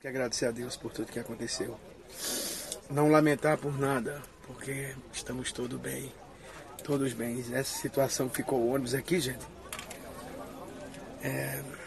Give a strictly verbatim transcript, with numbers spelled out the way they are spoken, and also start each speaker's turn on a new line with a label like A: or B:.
A: que agradecer a Deus por tudo que aconteceu. Não lamentar por nada, porque estamos todos bem, todos bem. Essa situação ficou o ônibus aqui, gente. É...